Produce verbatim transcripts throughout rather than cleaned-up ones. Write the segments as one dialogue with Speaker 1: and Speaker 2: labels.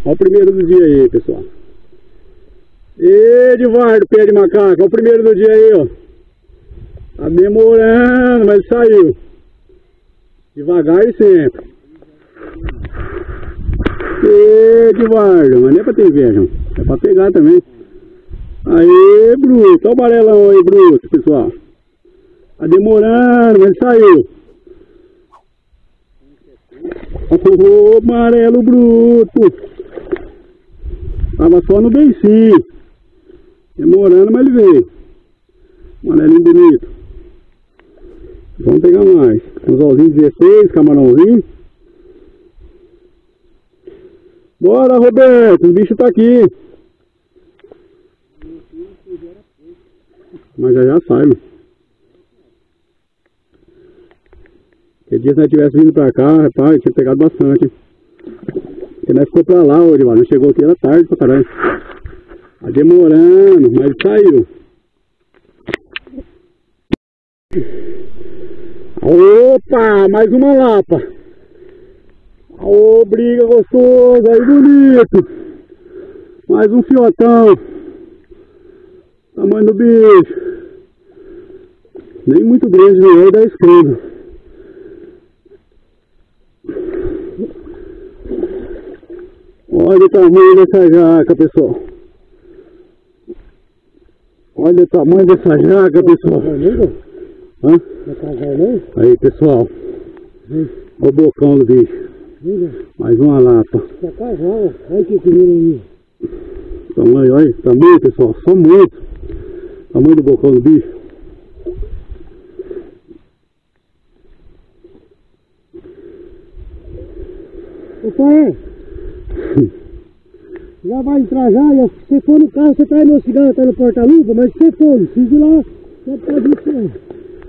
Speaker 1: Olha o primeiro do dia aí, pessoal. Edivardo, pé de macaco. Olha o primeiro do dia aí, ó. Tá demorando, mas saiu. Devagar e sempre. Edivardo, mas não é pra ter inveja, é pra pegar também. Aê, bruto. Olha o amarelão aí, bruto, pessoal. Tá demorando, mas saiu. Ô, amarelo bruto. Tava só no beicinho. Demorando, mas ele veio. Amarelinho bonito. Vamos pegar mais. Anzolzinho dezesseis, camarãozinho. Bora, Roberto, o bicho tá aqui. Mas já já sai, mano. Que dia se nós tivesse vindo pra cá, rapaz, tinha pegado bastante. Porque nós ficou pra lá hoje, mano. Chegou aqui, era tarde pra caralho. Tá demorando, mas saiu. Opa, mais uma lapa. Ô, briga gostosa, aí bonito. Mais um fiotão. Tamanho do bicho. Nem muito grande, não é da esquerda. Olha o tamanho dessa jaca, pessoal. Olha o tamanho dessa jaca, pessoal. Hã? Aí, pessoal. Olha o bocão do bicho. Mais uma lapa. Olha que aí. Tamanho, olha, tamanho, pessoal, só muito. Tamanho do bocão do bicho.
Speaker 2: Ô pai, já vai entrar já, e se você for no carro, você tá aí no cigarro, tá no porta-luva, mas se você for, não precisa ir lá, você pode ir pra lá.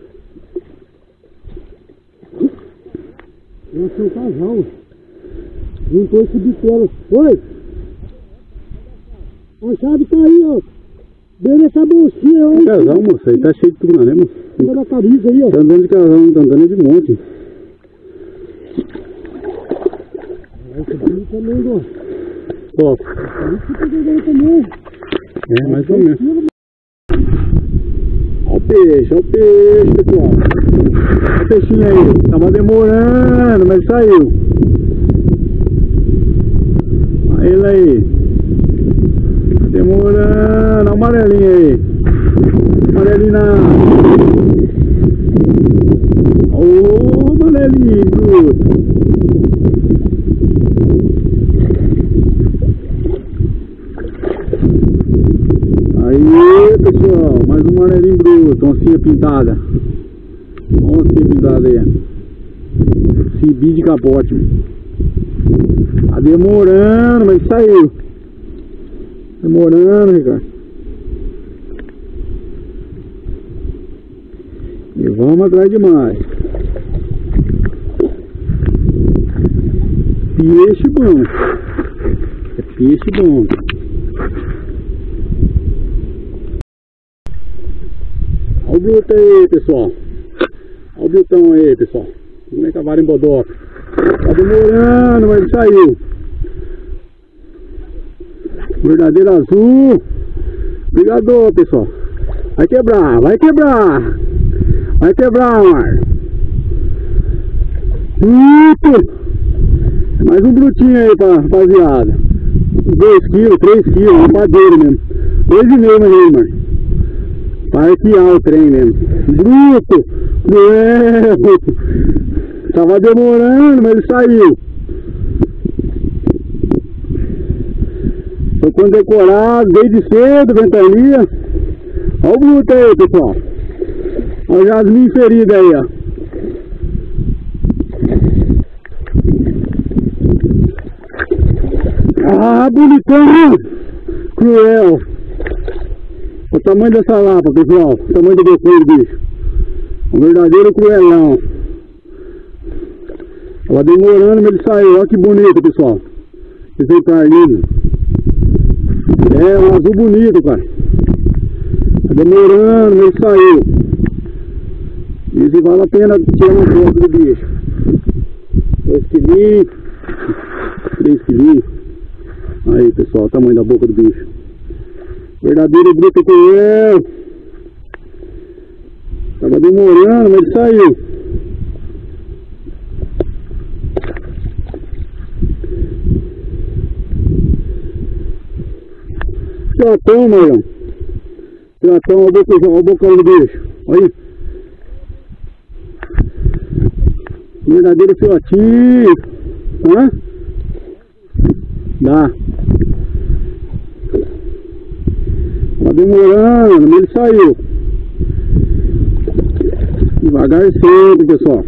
Speaker 2: Eu sou um casal. Juntou esse bitelo. Oi! A chave tá aí, ó. Deu nessa bolsinha, ó.
Speaker 1: Casal, moça, aí tá cheio de tudo, né, moça?
Speaker 2: Cima da camisa aí, ó.
Speaker 1: Tá andando de casal, não tá andando de monte.
Speaker 2: Esse bicho também, ó.
Speaker 1: Top.
Speaker 2: Esse que tá jogando também.
Speaker 1: É, mais ou menos. Olha o peixe, olha o peixe, pessoal. Olha o peixinho aí. Tava demorando, mas saiu. Olha ele aí. Tá demorando. Olha o amarelinho aí. Amarelinho na... Ô, amarelinho, bruto. Aí, pessoal, mais um amarelinho bruto, oncinha pintada. Oncinha pintada aí. Cibi de capote. Tá demorando, mas saiu. Demorando, Ricardo. E vamos atrás de mais. Peixe bom. É peixe bom. Olha o bruto aí, pessoal. Olha o brutão aí, pessoal. Como é que a vara em bodoca. Tá demorando, mas saiu. Verdadeiro azul. Obrigado, pessoal. Vai quebrar, vai quebrar. Vai quebrar, mar. Bruto. Mais um brutinho aí, pra, rapaziada. dois quilos, três quilos, uma padeira mesmo. dois e meio aí, mano. Parquear o trem mesmo. Bruto! Cruel! Tava demorando, mas ele saiu. Tô condecorado desde cedo, ventania. Olha o bruto aí, pessoal. Olha o jasmim ferido aí, ó. Ah, bonitão! Cruel! O tamanho dessa lapa, pessoal. O tamanho do bocão do bicho. Um verdadeiro cruelão. Tava demorando, mas ele saiu. Olha que bonito, pessoal. Esse exemplar lindo. É um azul bonito, cara. Tá demorando, mas ele saiu. Isso vale a pena tirar uma foto do bicho. Dois quilinhos. Três quilinhos. Aí pessoal, o tamanho da boca do bicho. Verdadeiro bruto cruel. Tava demorando, mas ele saiu. Piratão, Marlon. Piratão, olha o bocão, olha o bocão do bicho. Olha aí. Verdadeiro fiotinho. Hã? Dá. Tá demorando, mas ele saiu. Devagar sempre, pessoal.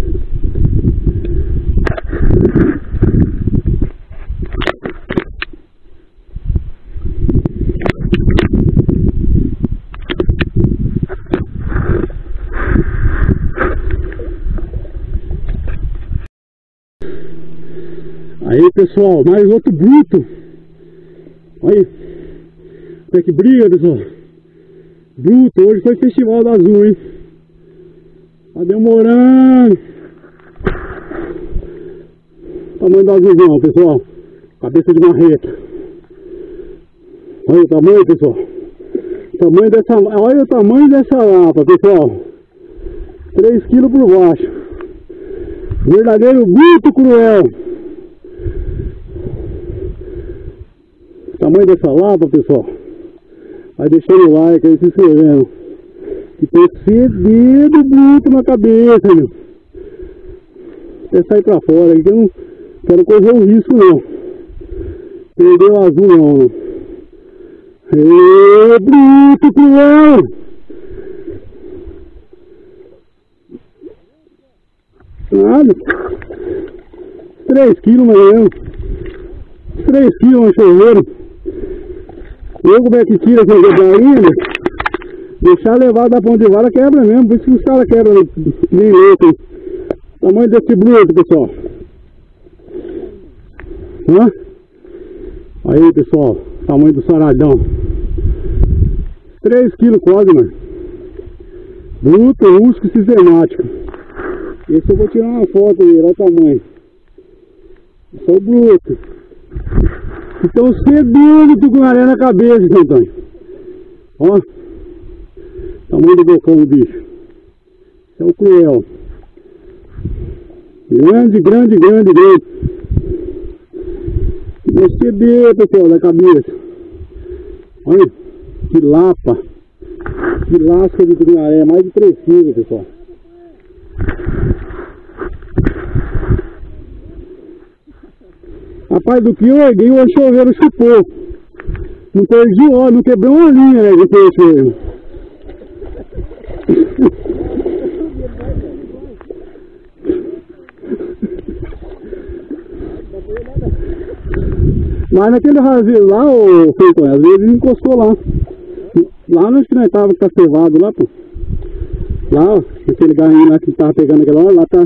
Speaker 1: Aí pessoal, mais outro bruto. Olha aí. Até que briga, pessoal. Bruto, hoje foi festival da Azul, hein. Tá demorando. Tamanho da Azulzão, pessoal. Cabeça de marreta. Olha o tamanho, pessoal. O tamanho dessa, olha o tamanho dessa lapa, pessoal. três quilos por baixo. Verdadeiro bruto cruel. Tamanho dessa lapa, pessoal. Vai deixando o like aí, se inscrevendo. Que tem dedo bruto na cabeça, meu. Até sair pra fora aí, que eu não quero correr o risco, não. Perder o azul, não. Ê, bruto cruel! Nada. três quilos, mais ou menos. três quilos no chuveiro. Eu como é que tira essa galinha? Deixar levar da ponta de vara quebra mesmo, por isso que os caras quebram nem louco. Tamanho desse bruto, pessoal. Hã? Aí, pessoal, tamanho do saradão. três quilos quase, mano. Bruto, rústico e sistemático. Esse eu vou tirar uma foto dele, olha o tamanho. Esse é o bruto. Então cedendo tucunaré na cabeça, seu Antônio. Ó. Tamanho do bocão do bicho. Esse é o cruel. Grande, grande, grande, grande. Vai ceder, pessoal, da cabeça. Olha. Que lapa. Que lasca de tucunaré. Mais de três quilos, pessoal. Rapaz, do que eu erguei, o choveiro chupou. Não perdi o óleo, não quebrou uma linha, né, de peixe. Mas naquele rasinho lá, ô Feito, às vezes ele encostou lá. Lá nós que nós tava cacevado lá, pô. Lá, ó, aquele garrinho lá que tava pegando aquela hora, lá tá.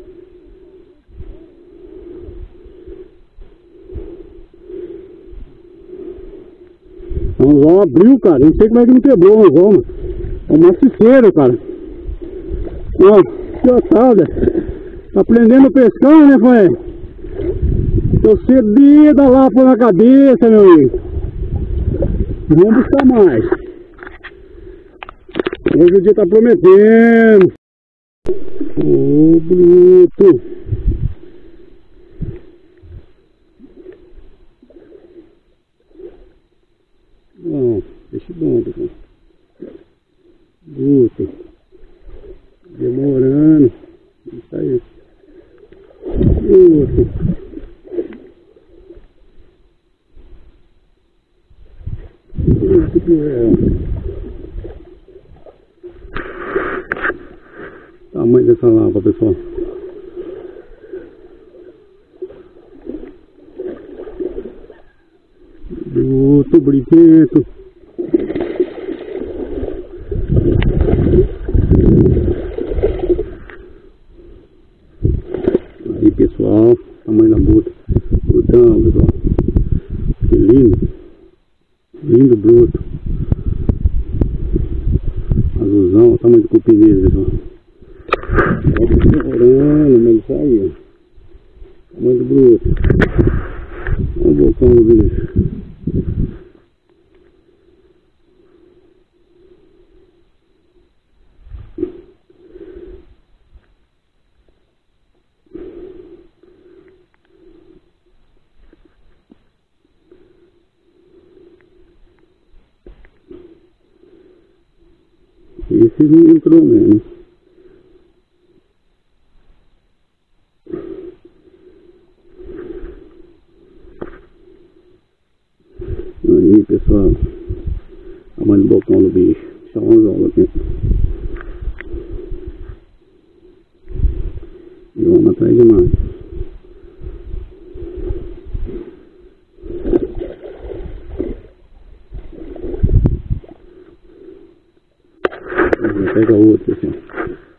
Speaker 1: O anzol abriu, cara. Eu não sei como é que não quebrou o anzol, mano. É um maciceiro, cara. Ó, que otário. Tá aprendendo a pescar, né, pai? Tô cedida lá por na cabeça, meu amigo. Vamos buscar mais. Hoje o dia tá prometendo. Ô, bruto. Bom, peixe bom, pessoal. Bruto. Demorando. Isso aí. Bruto. Bruto cruel. Tamanho dessa lava, pessoal. Bruto, briguento. Aí, pessoal, tamanho da bruta. Brutão, pessoal. Que lindo. Lindo bruto. Azulzão, o tamanho do cupim dele, pessoal. Demorando, mas isso aí, ó. Tamanho do bruto. Olha o bocão do bicho. Esse não entrou mesmo. Aí, pessoal, a mãe do bocão do bicho. Deixa eu dar uma aqui. E vamos atrás de mais. Vou pegar outro assim.